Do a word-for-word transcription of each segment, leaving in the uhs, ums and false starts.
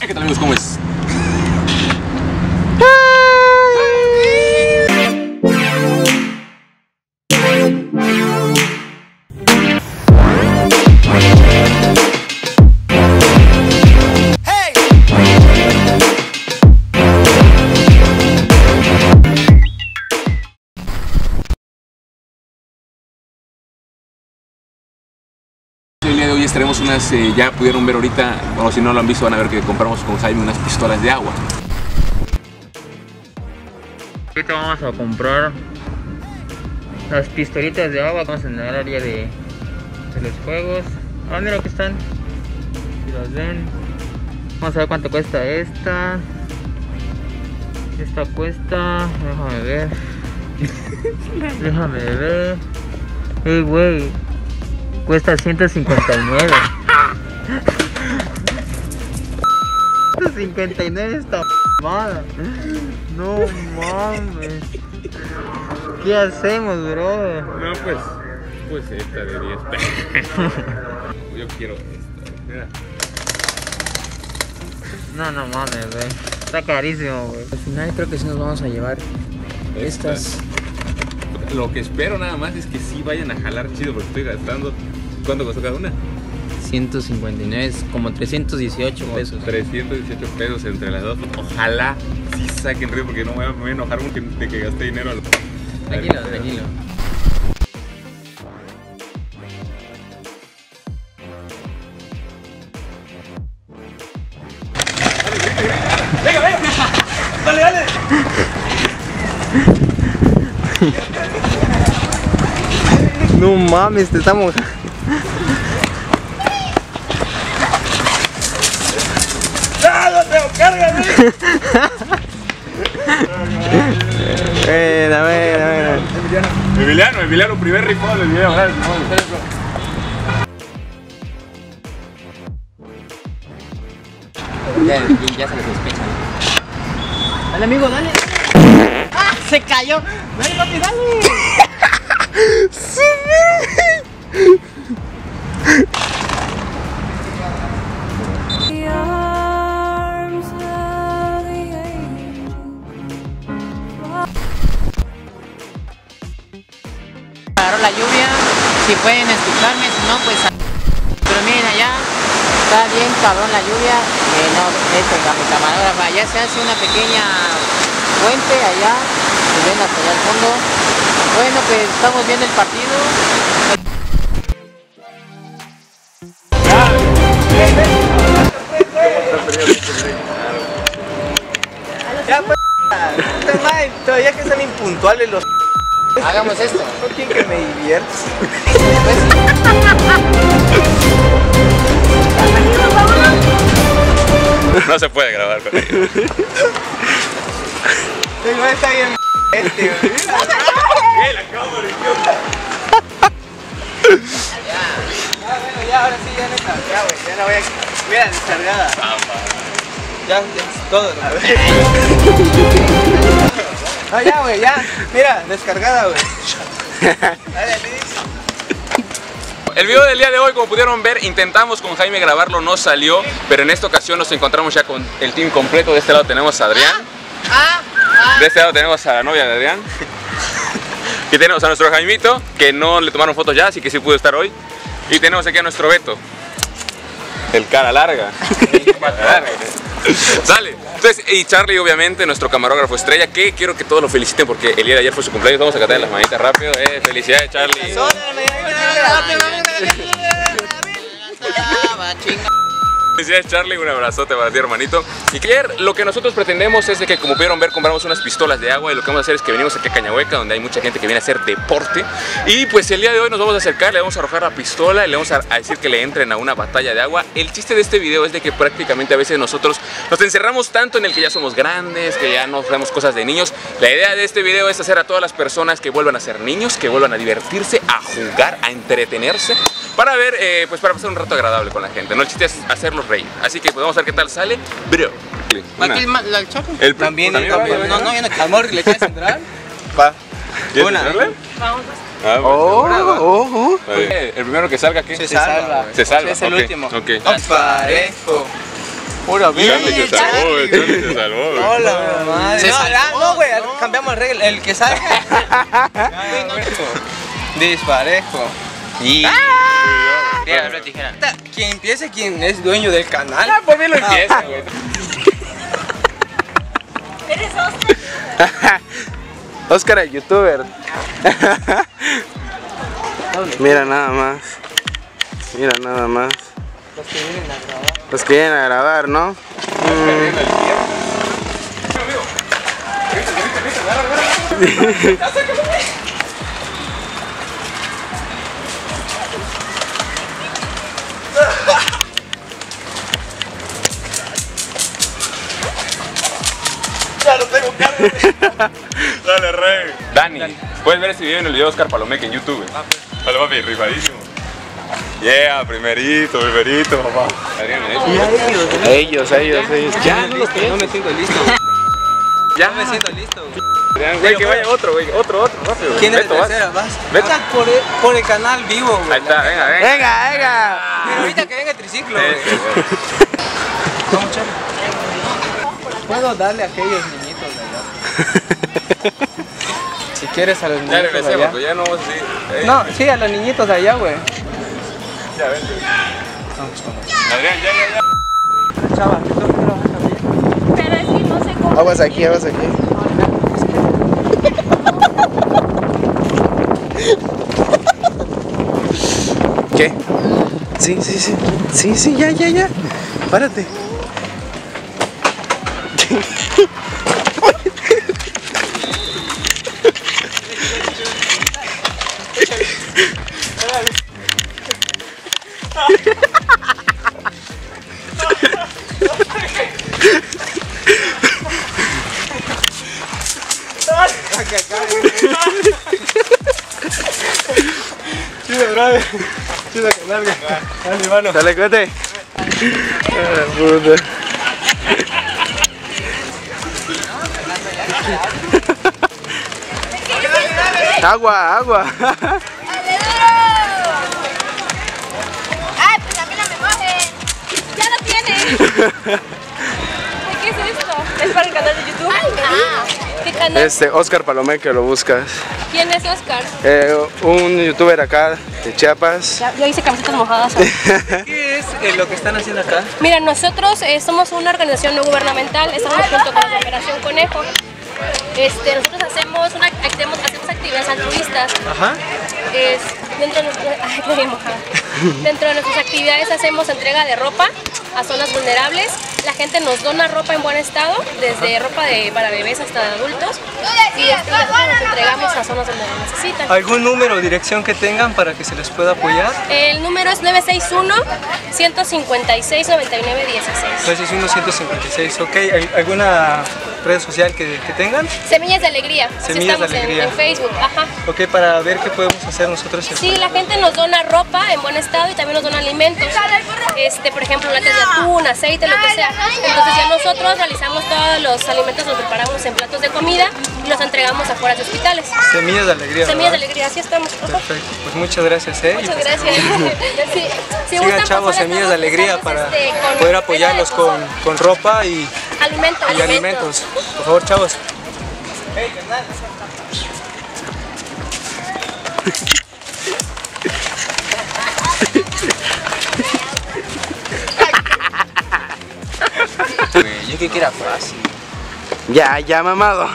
¿Qué tal, amigos? ¿Cómo es? El día de hoy estaremos unas, eh, ya pudieron ver ahorita, o si no lo han visto van a ver que compramos con Jaime unas pistolas de agua. Ahorita vamos a comprar las pistolitas de agua, vamos en el área de, de los juegos. Ah, mira que están, si las ven. Vamos a ver cuánto cuesta esta. Esta cuesta, déjame ver. Déjame ver. Ey, güey, cuesta ciento cincuenta y nueve. ciento cincuenta y nueve esta mamada. No mames. ¿Qué hacemos, bro? No, pues, pues esta de diez pesos. Yo quiero esta, mira. No, no mames, güey. Está carísimo, güey. Al final creo que sí nos vamos a llevar estas. Lo que espero nada más es que sí vayan a jalar chido porque estoy gastando. ¿Cuánto costó cada una? ciento cincuenta y nueve, es como trescientos dieciocho Como pesos. trescientos dieciocho pesos entre las dos. Ojalá sí saquen río porque no me voy a enojar mucho de que gasté dinero. Al... Tranquilo, tranquilo. ¡Venga, venga! ¡Dale, dale! No mames, te estamos. Buena, buena, buena. Emiliano, Emiliano, primer rifón del video. Ya, ya se le sospecha. Dale, amigo, dale. ¡Ah! Se cayó. Dale, papi, dale. Sí. Paró la lluvia, si pueden escucharme, si no, pues. Pero miren allá, está bien cabrón la lluvia, que no dejen a mi camarógrafa. Allá se hace una pequeña fuente allá, si ven hasta allá al fondo. Bueno, pues estamos viendo el partido. Ya, pues. Todavía que son impuntuales los. Hagamos esto. ¿Por quién que me diviertes? No se puede grabar con ellos. El güey está bien este, güey. ¿Qué? La cámara, Ya, bueno, ya, ahora sí, ya neta. Ya, güey, ya la voy a. Mira, descargada. Ya, ya es todo, ¿no? No, ya, güey, ya. Mira, descargada, güey. Dale, Luis. El video del día de hoy, como pudieron ver, intentamos con Jaime grabarlo, no salió, pero en esta ocasión nos encontramos ya con el team completo. De este lado tenemos a Adrián, Ah, ah. de este lado tenemos a la novia de Adrián, y tenemos a nuestro Jaimito, que no le tomaron fotos ya, así que sí pudo estar hoy, y tenemos aquí a nuestro Beto, el cara larga. Cara larga. Sale. Entonces, y Charlie, obviamente, nuestro camarógrafo estrella, que quiero que todos lo feliciten porque el día de ayer fue su cumpleaños. Vamos a cantar las manitas rápido. Eh, felicidades, Charlie. Felicidades, Charlie, un abrazote para ti, hermanito. Y que ayer lo que nosotros pretendemos es de que, como pudieron ver, compramos unas pistolas de agua, y lo que vamos a hacer es que venimos aquí a Cañahueca, donde hay mucha gente que viene a hacer deporte, y pues el día de hoy nos vamos a acercar, le vamos a arrojar la pistola y le vamos a, a decir que le entren a una batalla de agua. El chiste de este video es de que prácticamente a veces nosotros nos encerramos tanto en el que ya somos grandes, que ya no sabemos cosas de niños. La idea de este video es hacer a todas las personas que vuelvan a ser niños, que vuelvan a divertirse, a jugar, a entretenerse, para ver, eh, pues para pasar un rato agradable con la gente, ¿no? El chiste es hacerlos reír. Así que pues vamos a ver qué tal sale, bro. Aquí el, el, el choco. El También, ¿también también, va? no, no, ya no. Amor, ¿le quieres entrar? Va. ¿Quieres Una. entrarle? Vamos. Ah, pues, Oh, una, va. oh, oh. A ver, el primero que salga, ¿qué? Se salva. Se salva. Es el ok, último. ok. Parejo. Pura vida. Charlie se salvó, güey. Charlie se salvó, güey. Hola, madre. Se No, salvó, ah, no, güey. no. Cambiamos la regla. El que salga. Disparejo. Y. Piedra, papel, tijera. Quien empiece, quien es dueño del canal. Ah, por mí lo empieza, güey. ¿Eres Oscar? Oscar el youtuber. Mira nada más. Mira nada más. Los que vienen a grabar. Los que vienen a grabar, ¿no? Mm. Ya lo tengo cargo. Dale, rey. Dani, puedes ver este video en el video de Oscar Palomeque en YouTube. güey. Vale, papi, rifadísimo. Yeah, primerito, primerito, papá. Adrián, ¿eh? Ellos, ellos, ellos. Ya no, no me siento listo. Ya me siento listo. Adrián, güey, que vaya otro, güey. Otro, otro, rápido. güey. ¿Quién es Beto, la vas. tercera? Vas. Beto. Vas por el, por el canal vivo, güey. Ahí está, venga, venga. Venga, venga. Pero ahorita que venga el triciclo. Eh, güey. Vamos, Charlie. Puedo darle a aquellos niñitos de allá. Si quieres a los Ya niñitos de regresemos, allá. pues ya no vamos así. Ey, No, sí, a los niñitos de allá, güey. Ya, vente. Adrián, ya, ya, ya. Chava, ¿tú qué trabajas también? Pero es que no sé cómo. Aguas aquí, aguas aquí. ¿Qué? Sí, sí, sí. Sí, sí, ya, ya, ya. Párate. Chido, brother. Chido que larga. Dale, mano. Dale, cuete. Ah, puta. Agua, agua. ¡Dale duro! ¡Ay, pues a mí no me mojen! ¡Ya lo tienes! ¿Qué es esto? ¿Es para el canal de YouTube? Ah, ¿qué canal? Este, Oscar Palomeque, lo buscas. ¿Quién es Oscar? Eh, un youtuber acá de Chiapas. Ya, yo hice camisetas mojadas. ¿Qué es eh, lo que están haciendo acá? Mira, nosotros eh, somos una organización no gubernamental, estamos junto con la Operación Conejo. Este, nosotros hacemos, una, hacemos, hacemos actividades altruistas. Ajá. Es, dentro, de, nuestra- ay, qué bien mojada. Dentro de nuestras actividades hacemos entrega de ropa a zonas vulnerables. La gente nos dona ropa en buen estado, desde ropa de, para bebés hasta adultos. Y este, nosotros nos entregamos a zonas donde lo necesitan. ¿Algún número o dirección que tengan para que se les pueda apoyar? El número es nueve seis uno, uno cinco seis, nueve nueve uno seis. nueve seis uno, ciento cincuenta y seis, ok. ¿Hay ¿Alguna red social que, que tengan? Semillas de Alegría. Así Semillas de estamos en- Alegría. En, Facebook. Ajá. Ok, para ver qué podemos hacer nosotros. Sí, la gente nos dona ropa en buen estado y también nos dona alimentos. Este, por ejemplo, latas de atún, aceite, lo que sea. Entonces ya nosotros realizamos todos los alimentos, los preparamos en platos de comida y los entregamos afuera de hospitales. Semillas de Alegría. Semillas de ¿verdad? Alegría, así estamos. Ajá. Perfecto, pues muchas gracias, ¿eh? Muchas gracias. Sí, si Sigan, gustan, chavos, pues, Semillas de Alegría estamos, para este, con poder apoyarlos venta con, de con ropa y, alimentos. y alimentos. Por favor, chavos. Yo que era fácil. Ya, ya, mamado.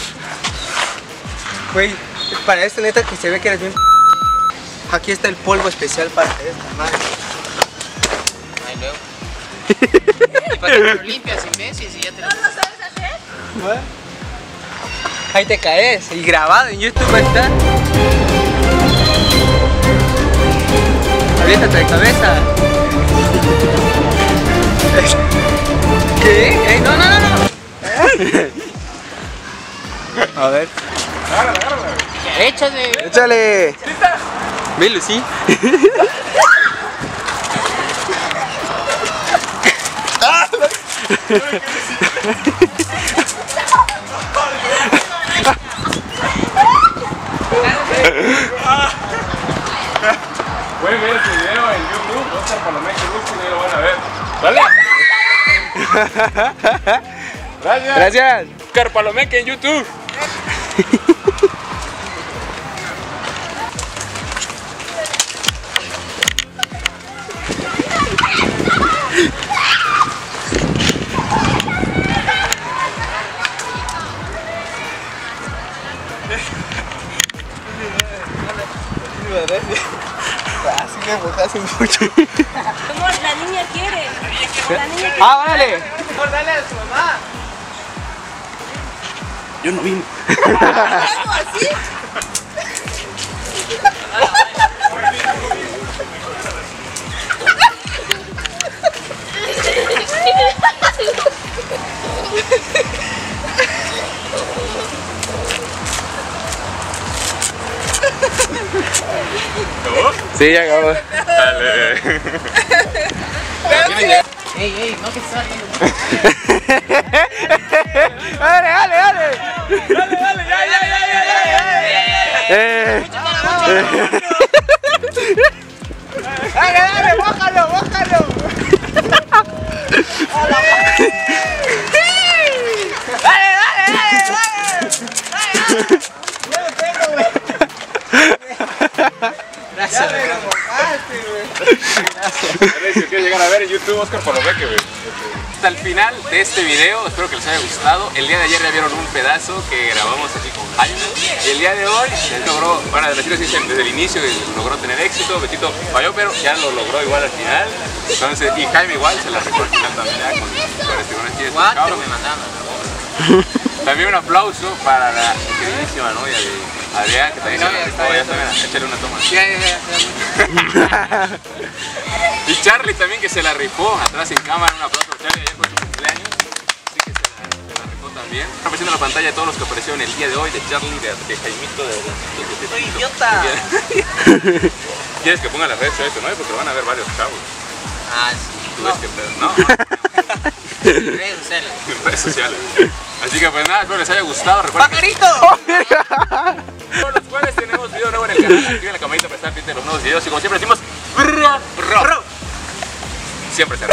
Güey, para esto neta que se ve que eres bien. Aquí está el polvo especial para esta madre. Ahí luego. Y para que lo limpias, imbécil, si ya te lo... ¿What? Ahí te caes y grabado en YouTube va a estar. Aviéntate de cabeza. ¿Qué? Ey, no, no, no, no. A ver. Échale. Échale. Velo, sí. Pueden ver este video en YouTube, Oscar Palomeque, busquen y ahí lo van a ver. ¿Vale? Gracias. Gracias. Oscar Palomeque en YouTube. Así que mojaste mucho. Amor, la niña quiere. La niña quiere. Ah, órale. Por darle a su mamá. Yo no vine. ¿Algo así? Sí, ya acabó. Dale. Ey, ey, no que estás haciendo. Dale, dale, dale. Dale, dale, ya, ya, ya, ya, ya, ya. Eh. Dale, dale, bájalo, bájalo. Dale, dale, dale, dale. Gracias, Ya me güey. mojaste, güey. Si quiero llegar a ver en YouTube, Oscar Palomeque, güey. Hasta el final de este video, espero que les haya gustado. El día de ayer ya vieron un pedazo que grabamos aquí con Jaime. Y el día de hoy él logró, bueno, decirlo así, desde el inicio logró tener éxito. Betito falló, pero ya lo logró igual al final. Entonces, y Jaime igual se la rifó al final también, ya, con, con este, con este Guante cabrón. me mandaban. También un aplauso para la queridísima novia de Adrián, que también se la rifó. Ya saben, échale una toma. Ya, ya, ya. Y Charlie también, que se la rifó atrás en cámara. Un aplauso para Charlie ayer por su cumpleaños. Sí que se la, se la rifó también. Está apareciendo en la pantalla todos los que aparecieron el día de hoy, de Charlie, de, de Jaimito, de, de, de, de, de, ¡Soy idiota! ¿Quieres que ponga las redes sociales o no? Porque lo van a ver varios chavos. Ah, sí. ¿Tú ves que pedo? No, Redes sociales. en redes sociales. Así que pues nada, espero les haya gustado. Recuerden que ¡Pajarito! todos los jueves tenemos video nuevo en el canal. Activen la campanita para estar pendientes de los nuevos videos. Y como siempre decimos, bro, bro. Siempre será.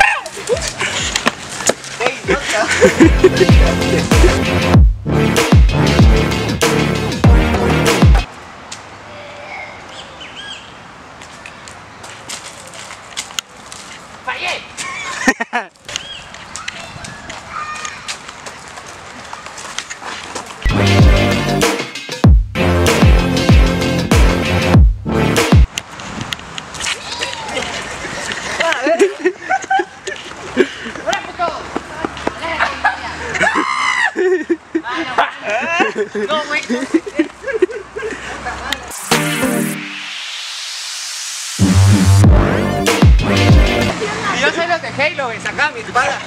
¡Ey, idiota! No, güey. Y yo soy los de Halo, güey, sacaba mi espada.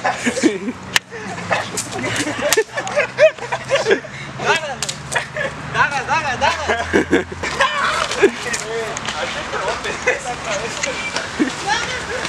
Dagas, dagas, dagas.